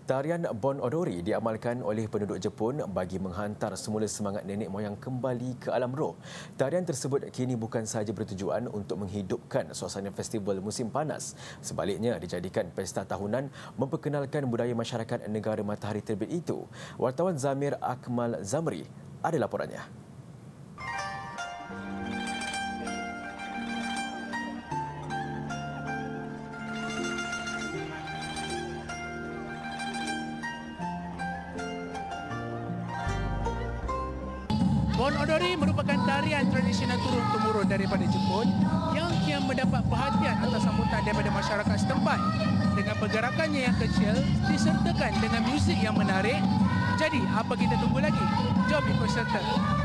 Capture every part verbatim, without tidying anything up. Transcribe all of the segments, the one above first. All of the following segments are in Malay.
Tarian Bon Odori diamalkan oleh penduduk Jepun bagi menghantar semula semangat nenek moyang kembali ke alam roh. Tarian tersebut kini bukan sahaja bertujuan untuk menghidupkan suasana festival musim panas. Sebaliknya, dijadikan pesta tahunan memperkenalkan budaya masyarakat negara matahari terbit itu. Wartawan Zamir Akmal Zamri ada laporannya. Bon Odori merupakan tarian tradisional turun-temurun daripada Jepun yang kian mendapat perhatian atas sambutan daripada masyarakat setempat. Dengan pergerakannya yang kecil disertakan dengan muzik yang menarik. Jadi, apa kita tunggu lagi? Jom ikut serta.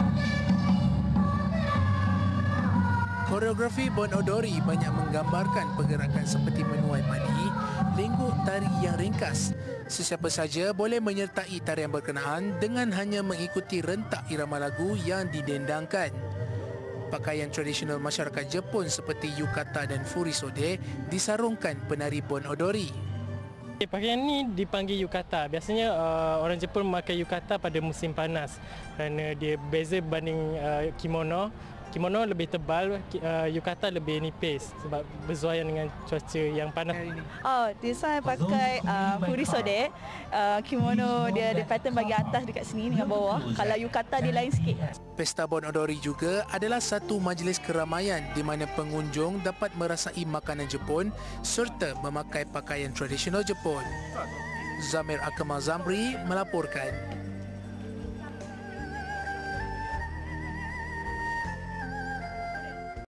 Koreografi Bon Odori banyak menggambarkan pergerakan seperti menuai padi, lingguk tari yang ringkas. Sesiapa saja boleh menyertai tarian berkenaan dengan hanya mengikuti rentak irama lagu yang didendangkan. Pakaian tradisional masyarakat Jepun seperti yukata dan furisode disarungkan penari Bon Odori. Pakaian ini dipanggil yukata. Biasanya uh, orang Jepun memakai yukata pada musim panas kerana dia beza berbanding uh, kimono. Kimono lebih tebal, uh, yukata lebih nipis sebab bersesuaian dengan cuaca yang panas. Oh, dia saya pakai uh, furisode. Uh, kimono dia ada pattern bahagian atas dekat sini dengan bawah. Kalau yukata dia lain sikit. Pesta Bon Odori juga adalah satu majlis keramaian di mana pengunjung dapat merasai makanan Jepun serta memakai pakaian tradisional Jepun. Zamir Akmal Zamri melaporkan.